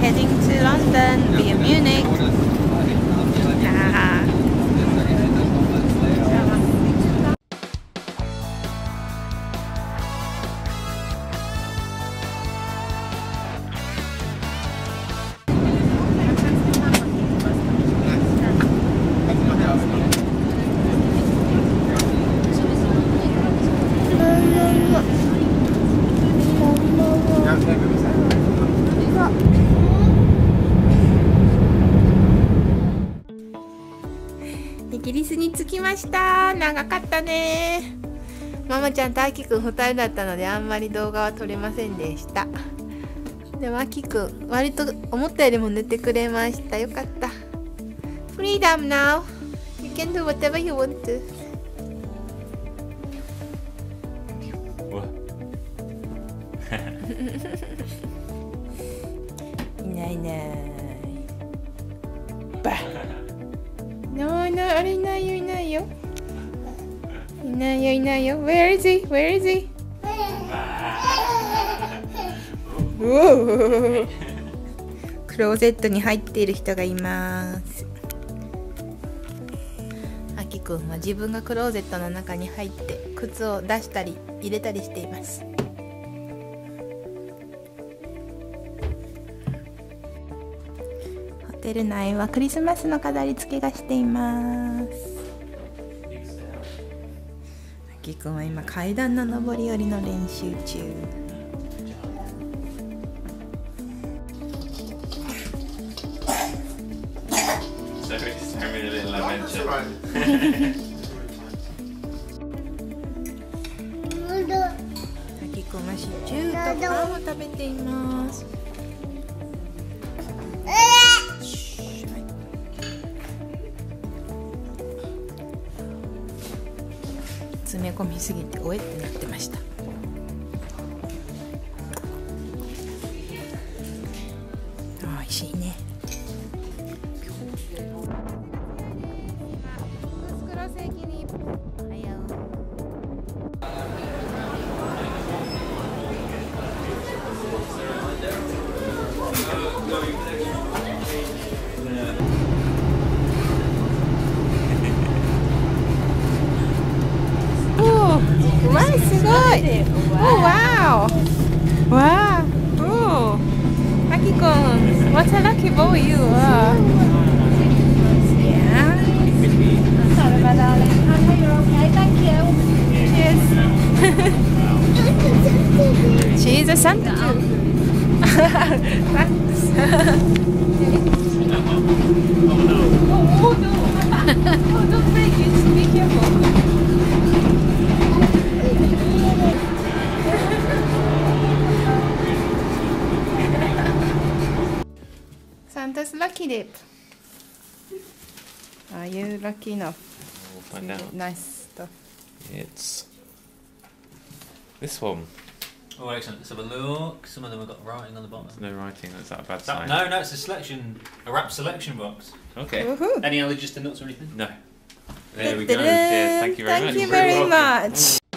heading to London via Munich. Ah.イギリスに着きました。長かったね。ママちゃんとアキくん2人だったのであんまり動画は撮れませんでした。でもアキくん割と思ったよりも寝てくれました。よかった。Freedom now. You can do whatever you want to. いないいない。バッ。あれいないよいないよいないよいないよ Where is he? Where is he? クローゼットに入っている人がいます。あきくんは自分がクローゼットの中に入って靴を出したり入れたりしています。ホテル内はクリスマスの飾り付けがしています。あきくんは今階段の上り下りの練習中。あきくんはシチューとパンを食べています。詰め込みすぎておえってなってました。おいしいね。わあすごい。おわお。わあ。お。あきくん、what a lucky boy you are. Yeah. Sorry, my darling. I know you're okay. Thank you. Cheers. She's a Santa too. Thanks. Oh no. Oh, don't break it. Be careful. Santa's lucky dip. Are you lucky enough? We'll find out. Nice stuff. It's this one. Oh, excellent. Let's have a look. Some of them have got writing on the bottom. There's no writing. Is that a bad sign? No, it's a selection, a wrap selection box. Okay. Woohoo. Any allergies to nuts or anything? No. There we go. Cheers. Thank you very much. Thank you very much.